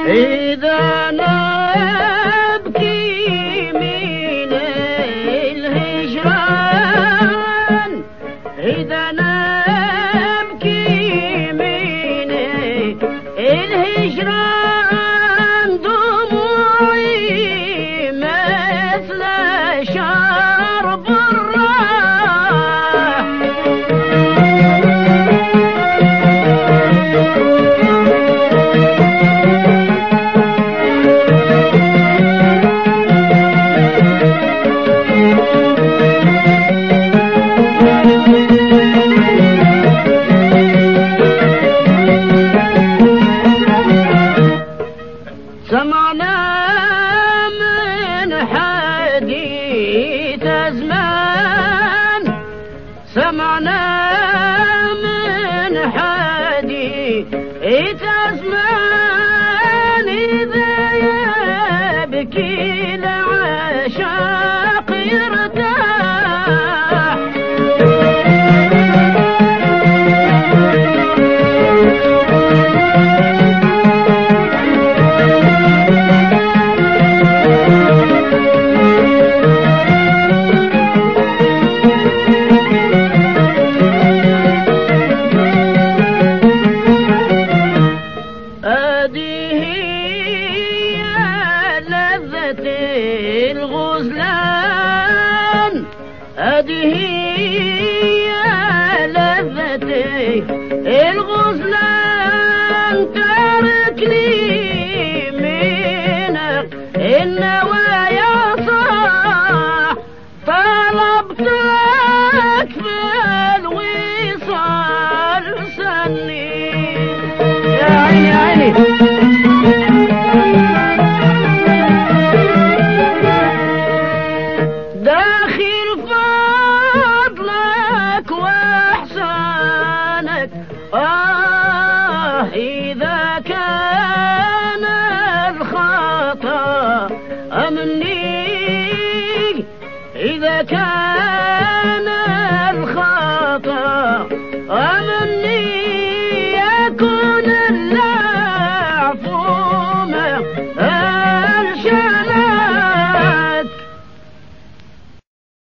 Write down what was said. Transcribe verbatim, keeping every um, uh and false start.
إذا نبكي من الهجران، إذا نبكي من الهجران، دموعي مثل شرب الراح. سمعنا من حديث زمان، سمعنا من حديث زمان، إذا يبكي العشاق يرتاح. الغزلان هذه يا لذتي الغزلان، تركني منك النوايا صاح، طلبتك في الوصال سني. يا عيني يا عيني داخل فضلك واحسانك.